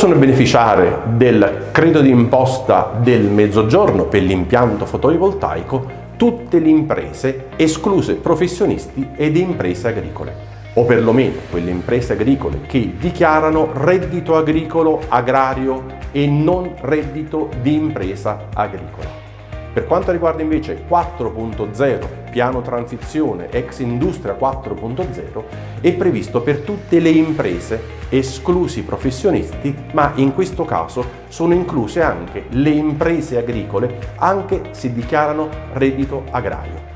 Possono beneficiare del credito d'imposta del Mezzogiorno per l'impianto fotovoltaico tutte le imprese, escluse professionisti ed imprese agricole, o perlomeno quelle imprese agricole che dichiarano reddito agricolo agrario e non reddito di impresa agricola. Per quanto riguarda invece 4.0, piano transizione ex industria 4.0, è previsto per tutte le imprese, esclusi i professionisti, ma in questo caso sono incluse anche le imprese agricole, anche se dichiarano reddito agrario.